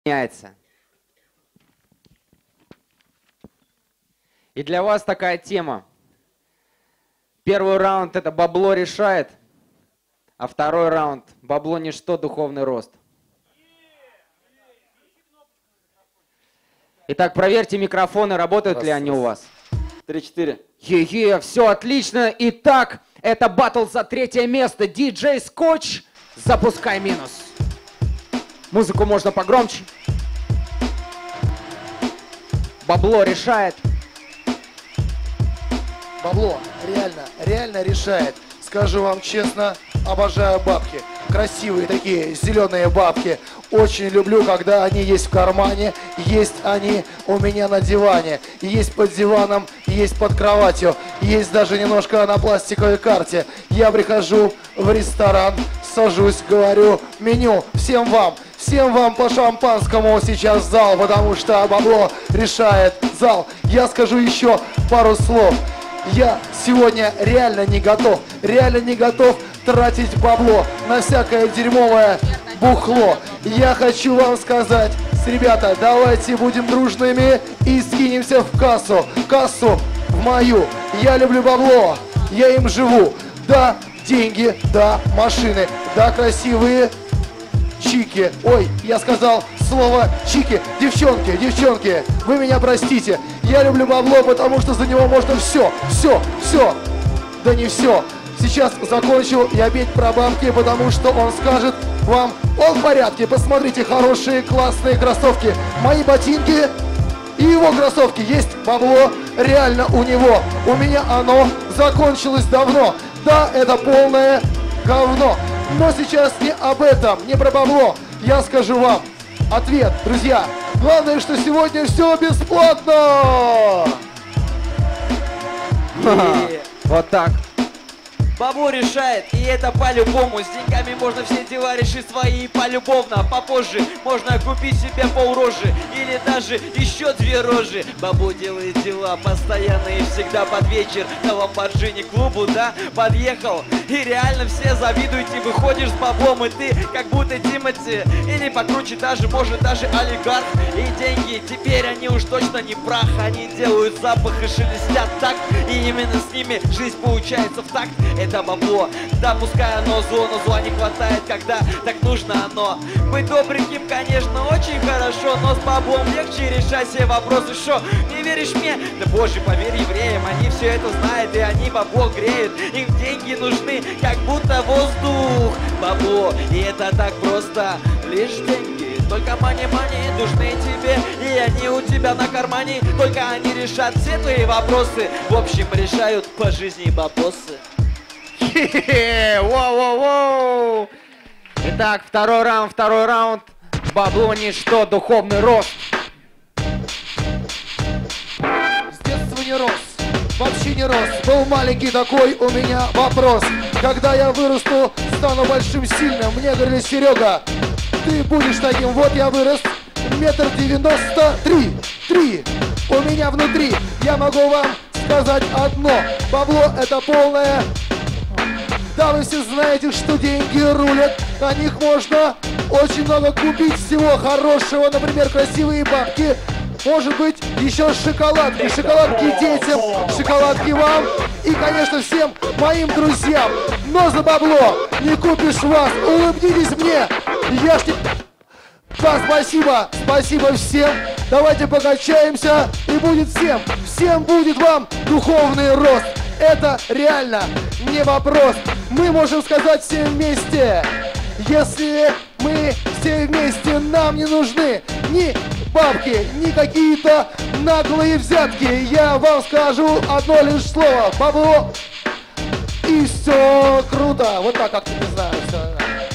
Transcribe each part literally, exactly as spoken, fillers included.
меняется. И для вас такая тема. Первый раунд — это бабло решает, а второй раунд — бабло ничто, духовный рост. Итак, проверьте микрофоны, работают раз, ли они раз. у вас. Три-четыре. Е-е, все отлично. Итак, это баттл за третье место. Диджей Скотч, запускай минус. Музыку можно погромче. Бабло решает. Бабло реально, реально решает. Скажу вам честно, обожаю бабки. Красивые такие зеленые бабки. Очень люблю, когда они есть в кармане, есть они у меня на диване. Есть под диваном, есть под кроватью, есть даже немножко на пластиковой карте. Я прихожу в ресторан, сажусь, говорю: меню всем вам. Всем вам по шампанскому сейчас в зал, потому что бабло решает зал. Я скажу еще пару слов. Я сегодня реально не готов, реально не готов тратить бабло на всякое дерьмовое бухло. Я хочу вам сказать, ребята, давайте будем дружными и скинемся в кассу, кассу в мою. Я люблю бабло, я им живу. Да, деньги, да, машины, да, красивые чики. Ой, я сказал слово чики. Девчонки, девчонки, вы меня простите. Я люблю бабло, потому что за него можно все, все, все. Да не все. Сейчас закончил я петь про бабки, потому что он скажет вам: он в порядке, посмотрите, хорошие, классные кроссовки. Мои ботинки и его кроссовки. Есть бабло реально у него. У меня оно закончилось давно. Да, это полное говно. Но сейчас не об этом, не про бабло. Я скажу вам ответ, друзья. Главное, что сегодня все бесплатно. И... Вот так. Бабло решает, и это по-любому. С деньгами можно все дела решить свои полюбовно. Попозже можно купить себе полрожи или даже еще две рожи. Бабло делает дела постоянно и всегда под вечер. На Ламборджини клубу, да, подъехал. И реально все завидуете, выходишь с баблом, и ты как будто Тимати. Или покруче даже, может даже олигарх. И деньги теперь они уж точно не прах. Они делают запах и шелестят так. И именно с ними жизнь получается в такт. Это бабло, да, пускай оно зло, но зла не хватает, когда так нужно оно. Быть добреньким, конечно, очень хорошо, но с баблом легче решать все вопросы. Шо, не веришь мне? Да боже, поверь евреям, они все это знают, и они бабло греют. Им деньги нужны, как будто воздух. Бабло, и это так просто, лишь деньги. Только мани-мани нужны тебе, и они у тебя на кармане. Только они решат все твои вопросы. В общем, решают по жизни бабосы. Воу-воу-воу! Итак, второй раунд, второй раунд. Бабло ничто, духовный рост. С детства не рос, вообще не рос. Был маленький такой у меня вопрос. Когда я вырасту, стану большим, сильным. Мне говорили: Серега, ты будешь таким. Вот я вырос, метр девяносто три. Три у меня внутри. Я могу вам сказать одно: бабло — это полное. Да, вы все знаете, что деньги рулят. На них можно очень много купить всего хорошего. Например, красивые бабки. Может быть, еще шоколадки. Шоколадки детям, шоколадки вам. И, конечно, всем моим друзьям. Но за бабло не купишь вас. Улыбнитесь мне. Я ж не... Да, спасибо. Спасибо всем. Давайте покачаемся. И будет всем. Всем будет вам духовный рост. Это реально не вопрос. Мы можем сказать все вместе: если мы все вместе, нам не нужны ни бабки, ни какие-то наглые взятки. Я вам скажу одно лишь слово: бабло, и все круто. Вот так как-то, не знаю, все.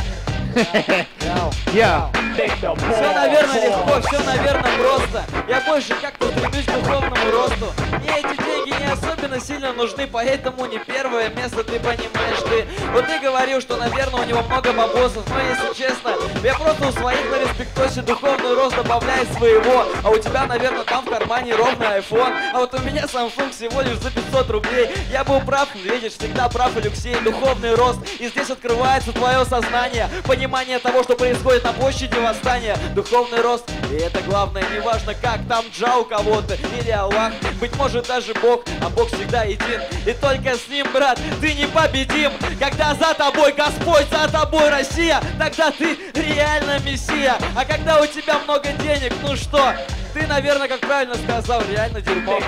Я. Все, наверное, легко, все, наверное, просто. Я больше как-то стремлюсь к духовному росту. Мне эти деньги не особенно сильно нужны, поэтому не первое место, ты понимаешь, ты. Вот ты говорил, что, наверное, у него много бабосов, но если честно, я просто у своих на респектосе духовный рост добавляет своего, а у тебя, наверное, там в кармане ровный айфон, а вот у меня Samsung всего лишь за пятьсот рублей. Я был прав, видишь, всегда прав, Алексей, духовный рост, и здесь открывается твое сознание, понимание того, что происходит на площади восстания, духовный рост, и это главное, неважно как там Джа у кого-то или Аллах, быть может даже Бог, а Бог всегда един, и только с ним, брат, ты непобедим, когда за тобой Господь, за тобой Россия, тогда ты реально мессия, а когда у тебя много денег, ну что, ты, наверное, как правильно сказал, реально дерьмо.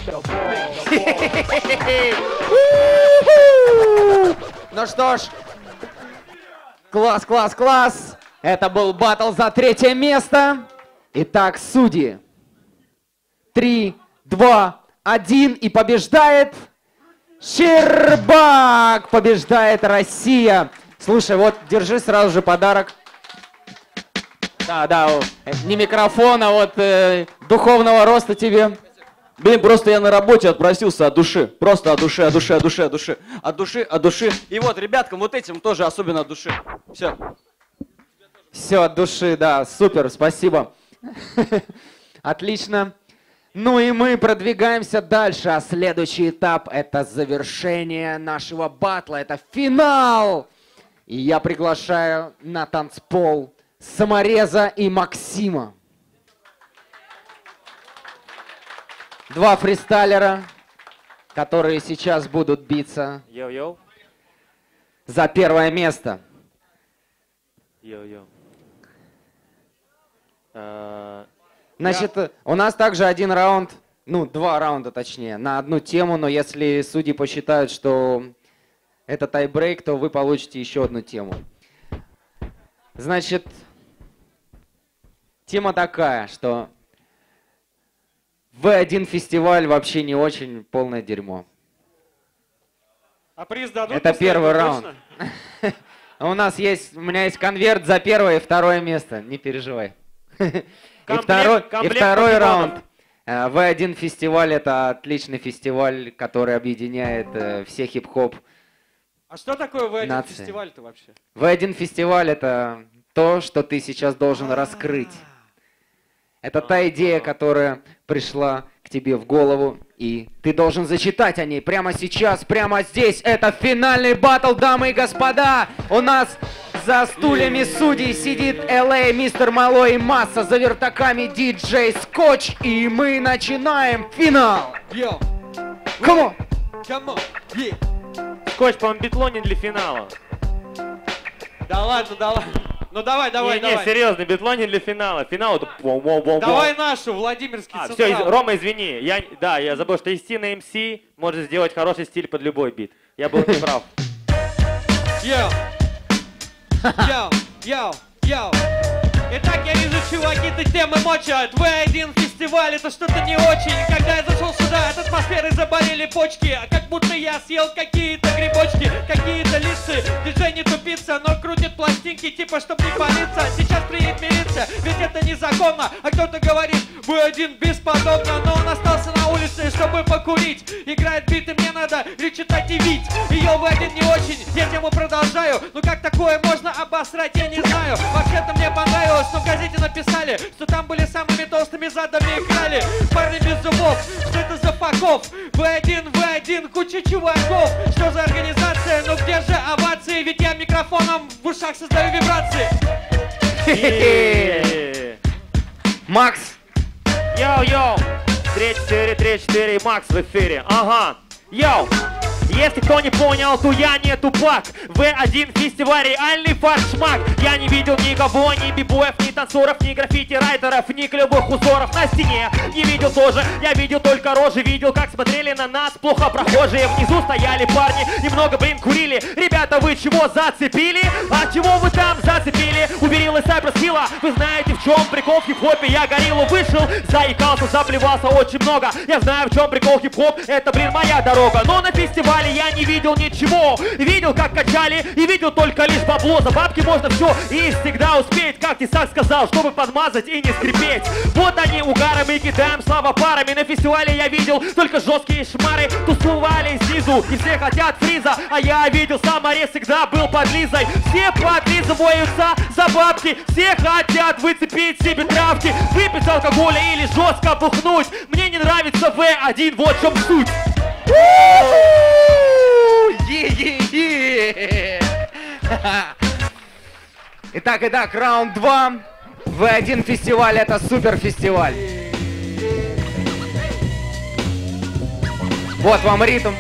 Ну что ж, класс, класс, класс. Это был баттл за третье место. Итак, судьи. Три, два, один. И побеждает Щербак. Побеждает Россия. Слушай, вот, держи сразу же подарок. Да, да, не микрофон, а вот э, духовного роста тебе. Блин, просто я на работе отпросился от души. Просто от души, от души, от души, от души. От души, от души. И вот, ребяткам, вот этим тоже особенно от души. Все. Все от души, да, супер, спасибо. Отлично. Ну и мы продвигаемся дальше. А следующий этап — это завершение нашего батла. Это финал. И я приглашаю на танцпол Самореза и Максима. Два фристайлера, которые сейчас будут биться Йоу-йоу. за первое место. Йоу-йоу. А, Значит, я... у нас также один раунд, ну, два раунда точнее, на одну тему, но если судьи посчитают, что это тайбрейк, то вы получите еще одну тему. Значит, тема такая, что вэ один фестиваль вообще не очень, полное дерьмо. А приз дадут? Это первый раунд. У нас есть, у меня есть конверт за первое и второе место, не переживай. И второй, и второй раунд. вэ один фестиваль — это отличный фестиваль, который объединяет э, все хип-хоп. А что такое вэ один фестиваль-то вообще? вэ один фестиваль — это то, что ты сейчас должен раскрыть. Это та идея, которая пришла к тебе в голову, и ты должен зачитать о ней прямо сейчас, прямо здесь. Это финальный баттл, дамы и господа. У нас за стульями судей сидит эл эй, Мистер Малой и Масса, за вертаками диджей Скотч, и мы начинаем финал. Йо! Come on! Come on! Yeah. Скотч, по-моему, битлонин для финала. Да ладно, да ладно. Ну давай, давай, не, давай. Не, серьезно, битлонин для финала. Финал это... Давай нашу, Владимирский а, Централ. все, Рома, извини. Я, да, я забыл, что Истина эм си может сделать хороший стиль под любой бит. Я был неправ. Йоу! Йоу! Йоу! Йоу! Итак, я вижу, чуваки-то темы мочат. вэ один фестиваль — это что-то не очень. Когда я зашел сюда, от атмосферы заболели почки. Как будто я съел какие-то грибочки, какие-то лисы. Диджей не тупица, но крутит пластинки, типа, чтоб не палиться. Сейчас приедет милиция, ведь это незаконно. А кто-то говорит, вэ один бесподобно. Но он остался на улице, чтобы покурить. Играет биты, мне надо речитать и вить. Ее вэ один не очень, я тему продолжаю. Ну как такое можно обосрать, я не знаю. Вообще-то мне понравилось, но в газете написали, что там были самыми толстыми задами играли. Парни без зубов, что это за факов? вэ один, вэ один, куча чуваков. Что за организация? Ну где же овации? Ведь я микрофоном в ушах создаю вибрации. Макс! Йоу-йоу! три четыре, три четыре, Макс в эфире. Ага. Йоу! Если кто не понял, то я не тупак. вэ один фестиваль реальный фаршмак. Я не видел никого, ни бибоев, ни танцоров, ни граффити-райтеров, ни клевых узоров на стене. Не видел тоже, я видел только рожи. Видел, как смотрели на нас плохо прохожие. Внизу стояли парни, немного, блин, курили. Ребята, вы чего зацепили? А чего вы там зацепили? Уберил из Сайберскилла. Вы знаете, в чем прикол в хип-хопе? Я гориллу вышел, заикался, заплевался очень много. Я знаю, в чем прикол хип-хоп. Это, блин, моя дорога. Но на фестивале фестивале я не видел ничего. Видел, как качали, и видел только лишь бабло. За бабки можно все и всегда успеть, как Тесак сказал, чтобы подмазать и не скрипеть. Вот они угары, мы кидаем слава парами. На фестивале я видел только жесткие шмары. Тусовали снизу, и все хотят фриза. А я видел, сам Арес всегда был под Лизой. Все подлизываются за бабки. Все хотят выцепить себе травки. Выпить алкоголя или жестко бухнуть. Мне не нравится вэ один, вот в чем суть. Е-е-е! Итак, итак, раунд два. вэ один фестиваль — это супер фестиваль. Вот вам ритм.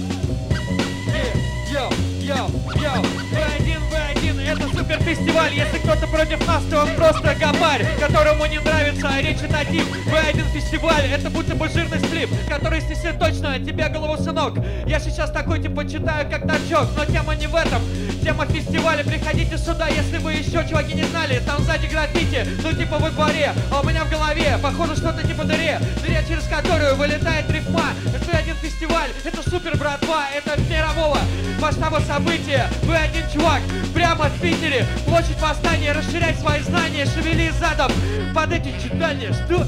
Йоу, йоу, йоу, вэ один, вэ один, это суперфестиваль. Если кто-то против нас, то он просто гопарь, которому не нравится речитатив. вэ один фестиваль, это будто бы жирный слип, который снесет точно тебе голову, сынок. Я сейчас такой типа читаю, как торчок, но тема не в этом. Тема фестиваля, приходите сюда, если вы еще, чуваки, не знали. Там сзади граффити, ну типа во дворе, а у меня в голове, похоже, что-то типа дыре. Дыре, через которую вылетает рифма. вэ один фестиваль, это супер, братва, это мирового масштаба события. вэ один, чувак, прямо в Питере. Площадь Восстания, расширяй свои знания, шевели задом под эти читания. Что?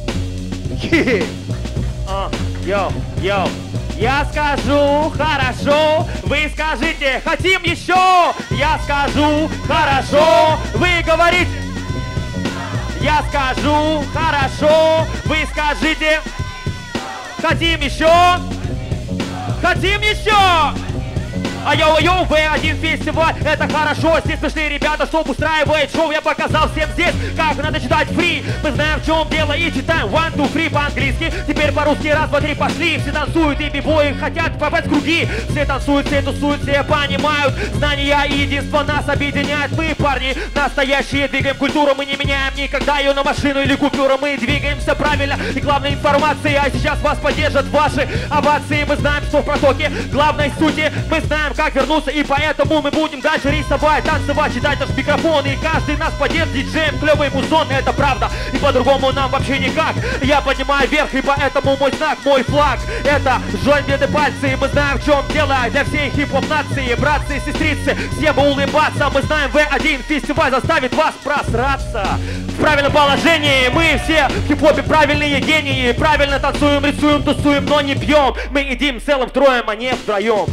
А, йоу, йоу. Я скажу хорошо, вы скажите хотим еще. Я скажу хорошо, вы говорите. Я скажу хорошо, вы скажите хотим еще. Хотим еще. А йоу-йоу, вэ один фестиваль, это хорошо. Здесь смешные ребята, что устраивает шоу. Я показал всем здесь, как надо читать фри. Мы знаем, в чем дело, и читаем one, two, three по-английски. Теперь по-русски раз, два, три пошли. Все танцуют, и бибои хотят попасть в круги. Все танцуют, все тусуют, все понимают. Знания и единство нас объединяет. Мы, парни, настоящие, двигаем культуру. Мы не меняем никогда ее на машину или купюру. Мы двигаемся правильно, и главной информации. А сейчас вас поддержат ваши овации. Мы знаем, что в протоке главной сути. Мы знаем, как вернуться, и поэтому мы будем дальше рисовать, танцевать, читать наш микрофон, и каждый нас поддержит диджеем, клевый музон, это правда, и по-другому нам вообще никак. Я поднимаю вверх, и поэтому мой знак, мой флаг, это жать где-то пальцы, и мы знаем, в чем дело для всей хип-хоп нации, братцы и сестрицы, всем улыбаться. Мы знаем, вэ один фестиваль заставит вас просраться в правильном положении. Мы все в хип-хопе правильные гении, правильно танцуем, рисуем, тусуем, но не пьем. Мы едим целым втроем, а не втроем.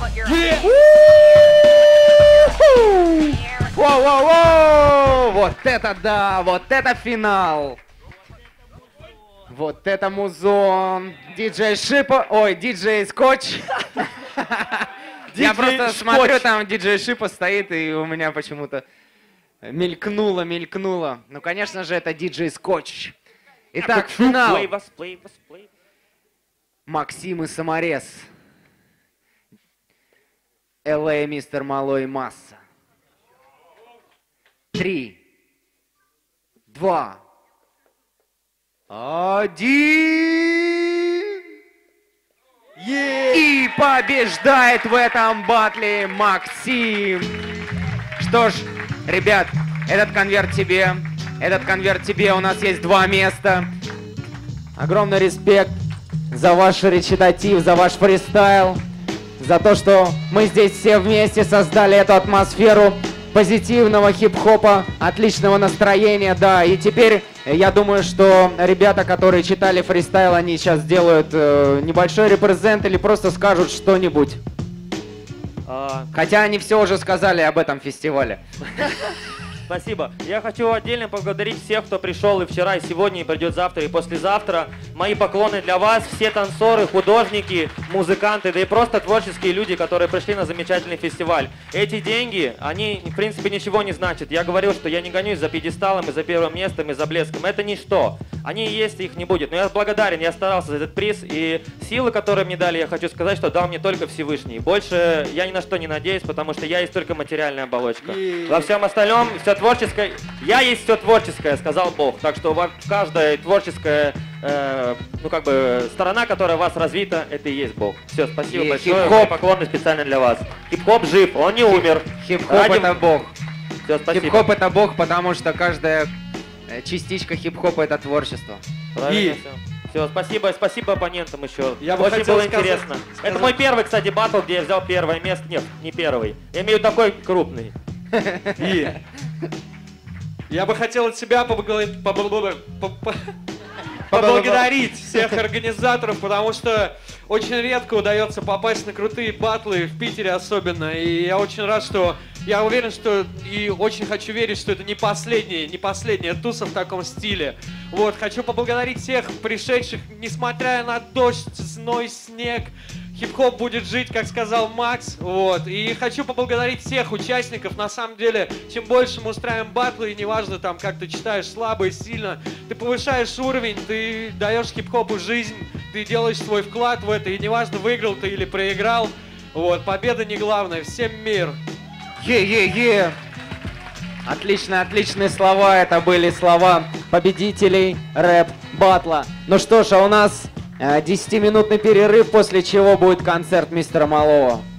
Воу-воу-воу! Вот это да! Вот это финал! Вот это музон! Диджей Шипа... Ой, диджей Скотч! Я просто смотрю, там диджей Шипа стоит, и у меня почему-то мелькнуло, мелькнуло. Ну, конечно же, это диджей Скотч. Итак, финал. Максим и Саморез. эл эй Мистер Малой Масса. Три, два, один. Yeah. И побеждает в этом батле Максим. Что ж, ребят, этот конверт тебе, этот конверт тебе. У нас есть два места. Огромный респект за ваш речитатив, за ваш фристайл. За то, что мы здесь все вместе создали эту атмосферу позитивного хип-хопа, отличного настроения, да. И теперь я думаю, что ребята, которые читали фристайл, они сейчас сделают э, небольшой репрезент или просто скажут что-нибудь. А... Хотя они все уже сказали об этом фестивале. Спасибо. Я хочу отдельно поблагодарить всех, кто пришел и вчера, и сегодня, и придет завтра, и послезавтра. Мои поклоны для вас, все танцоры, художники, музыканты, да и просто творческие люди, которые пришли на замечательный фестиваль. Эти деньги, они, в принципе, ничего не значат. Я говорил, что я не гонюсь за пьедесталом, и за первым местом, и за блеском. Это ничто. Они есть, и их не будет. Но я благодарен, я старался за этот приз, и силы, которые мне дали, я хочу сказать, что дал мне только Всевышний. Больше я ни на что не надеюсь, потому что я есть только материальная оболочка. Во всем остальном, все творческое, я есть все творческое, сказал Бог. Так что каждая творческая, э, ну как бы, сторона, которая у вас развита, это и есть Бог. Все, спасибо и большое, мои поклоны специально для вас. Хип-хоп жив, он не умер. Хип-хоп Ради... это Бог. Все, спасибо. Хип-хоп это Бог, потому что каждая частичка хип-хопа это творчество. И Все, спасибо, спасибо оппонентам еще. Я бы Очень хотел было сказать- интересно. сказать- Это мой первый, кстати, батл, где я взял первое место. Нет, не первый. Я имею такой крупный. И я бы хотел от себя поблагодарить, поблагодарить всех организаторов, потому что очень редко удается попасть на крутые батлы, в Питере особенно. И я очень рад, что... Я уверен, что... И очень хочу верить, что это не последняя, не последняя туса в таком стиле. Вот, хочу поблагодарить всех пришедших, несмотря на дождь, зной, снег. Хип-хоп будет жить, как сказал Макс, вот. И хочу поблагодарить всех участников. На самом деле, чем больше мы устраиваем батлы, и неважно там, как ты читаешь, слабо и сильно, ты повышаешь уровень, ты даешь хип-хопу жизнь, ты делаешь свой вклад в это, и неважно, выиграл ты или проиграл. Вот, победа не главное. Всем мир! Е-е-е! Отлично, отличные слова. Это были слова победителей рэп-батла. Ну что ж, а у нас десятиминутный перерыв, после чего будет концерт мистера Малого.